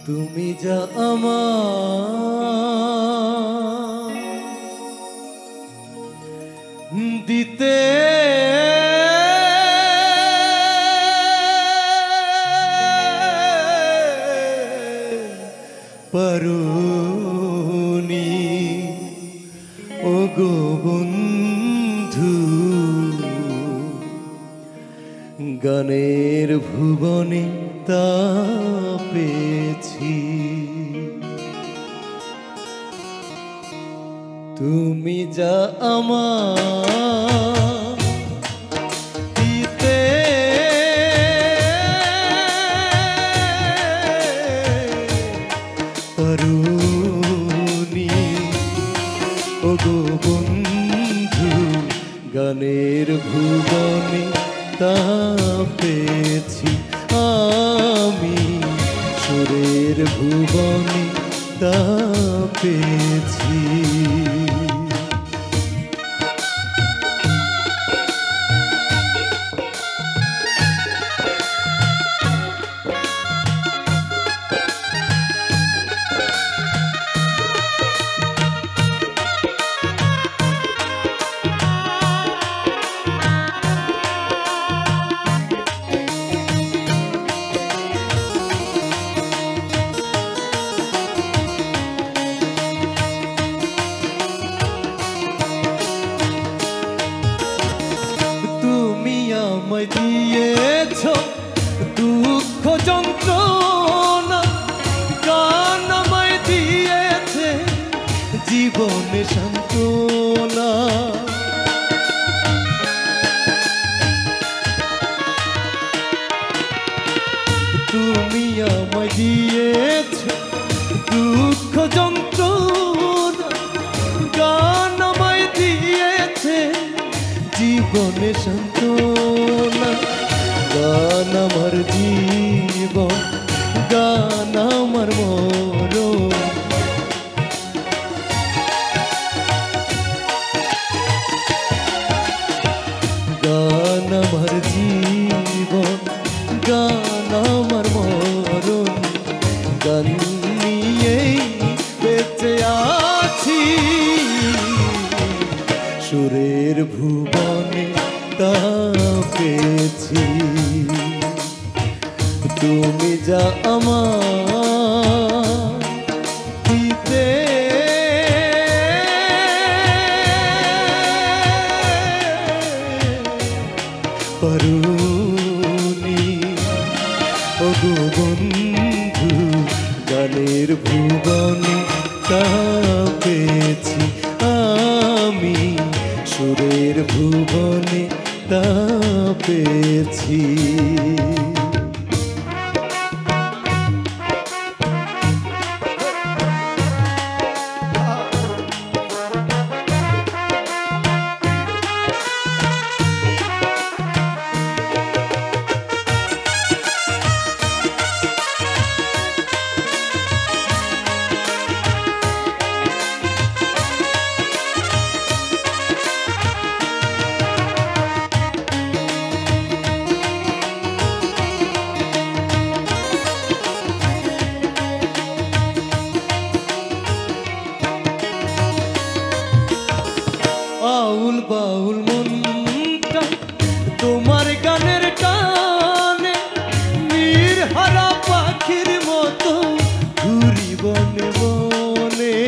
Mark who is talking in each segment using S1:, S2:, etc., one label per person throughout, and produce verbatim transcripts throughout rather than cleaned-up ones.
S1: তুমি যা আমার দিতে পারোনি ও গো বন্ধু, গানের ভুবনে তা পেয়েছি। তুমি যা আমার দিতে পারোনি ও গো বন্ধু, গানের ভুবনে তা পেয়েছি আমি, সুরের ভুবনে তা পেয়েছি। আমায় দিয়েছ দুঃখ যন্ত্রণা, গান আমায় দিয়েছে জীবনে সান্ত্বনা। তুমি আমায় দিয়েছ দুঃখ যন্ত্রণা, গান আমায় দিয়েছে জীবনে সান্ত্বনা। গান আমার জীবন, গান আমার মরণ, গান আমার জীবন, গান আমার মরণ, গান নিয়েই বেঁচে আছি, সুরের ভুবনে তা পেয়েছি। তুমি যা আমার দিতে পারোনি ও গো বন্ধু, গানের ভুবনে তা পেয়েছি আমি, সুরের ভুবনে তা পেয়েছি। আউল বাউল মনটা তোমার গানের টানে, নির্হারা পাখির মতো ঘুরি বনে বনে।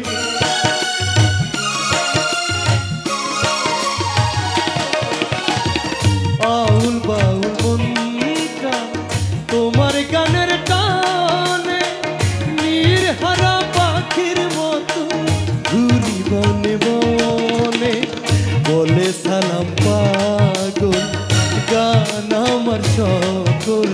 S1: আউল বাউল মনটা তোমার গানের টানে, নির্হারা পাখির মতো ঘুরি বনে বনে। বলে সালাম পাগল গান আমার সকল,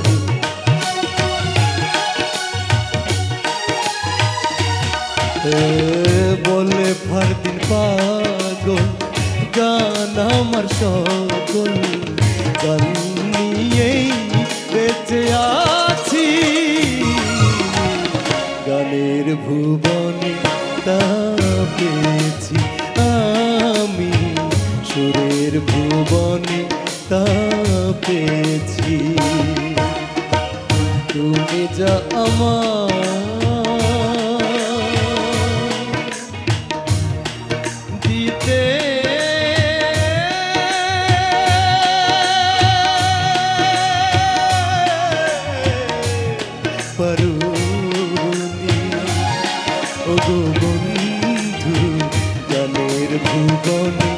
S1: বলে ফারদিন পাগল গান আমার সকল, গান নিয়েই বেঁচে আছি, গানের ভুবনে তা পেয়েছি আমি, সুরের ভুবনে তা পেয়েছি। তুমি যা আমার দিতে পারুনি ওগো বন্ধু গানের ভুবনে